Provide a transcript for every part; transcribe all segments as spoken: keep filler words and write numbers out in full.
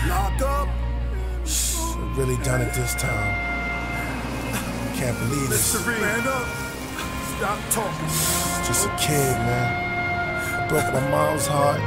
Lock up. Really done it this time. Can't believe it. Man up. Stop talking. Just a kid, man. Broke my mom's heart.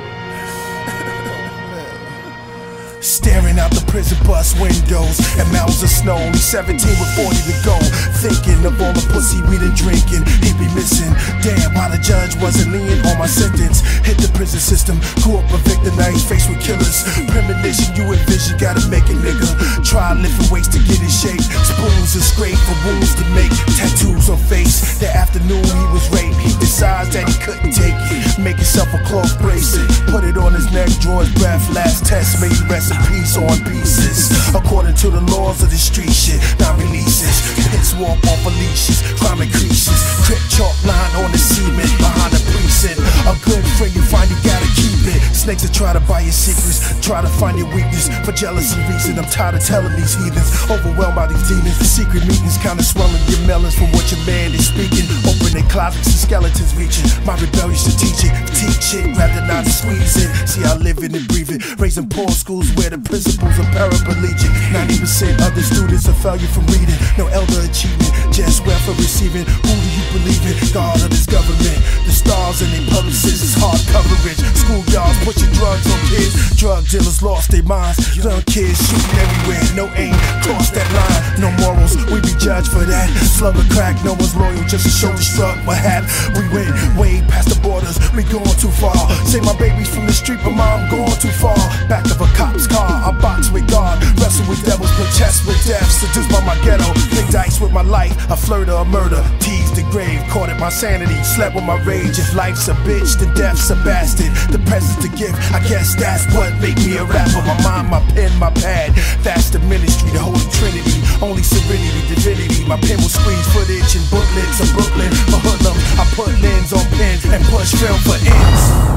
Staring out the prison bus windows and mountains of snow. Only seventeen with forty to go. Thinking of all the pussy we done drinking. He be missing. Damn, why the judge wasn't leaning on my sentence. Hit the prison system. Grew up a victim, now he's faced with killers. Premonition you envision, gotta make it, nigga. Try lifting weights to get in shape. Spoons and scrape for wounds to make. Tattoos on face. That afternoon he was raped. He decides that he couldn't take it. Make himself a cloth bracelet. Put it on his neck, draw his breath. Last test made he rest. Piece on pieces, according to the laws of the street shit, not releases. Pits walk off of leashes, crime increases. Crip chalk line on the cement behind the precinct. A good friend you find, you gotta keep it. Snakes that try to buy your secrets, try to find your weakness for jealousy reason. I'm tired of telling these heathens, overwhelmed by these demons. The secret meetings kinda swelling your melons from what your man is speaking. Opening closets and skeletons reaching. My rebellious to teach it, teach it rather not to squeeze it. See I live it and breathe it, raising poor schools where the principles are paraplegic. ninety percent of the students are failure from reading. No elder achievement, just welfare receiving. Who do you believe in? God of this government. The stars and their publicists is hard coverage. Schoolyards pushing drugs on kids. Drug dealers lost their minds. Young kids shooting everywhere, no aim. Cross that line, no morals. We be judged for that. Slug or crack, no one's loyal, just a shoulder struck. What happened? We went way past the borders. We going too far. Say my baby's from the street, but mom going too far. Back of a cop's car. I box with God, wrestle with devils, play chess with death, seduced by my ghetto, play dice with my life, a flirt or a murder, teased the grave, caught at my sanity, slept with my rage. If life's a bitch, then death's a bastard. The present's the gift, I guess that's what make me a rapper. My mind, my pen, my pad, that's the ministry, the Holy Trinity, only serenity, divinity. My pen will squeeze footage in booklets of Brooklyn for hoodlums. I put lens on pens and push film for ends.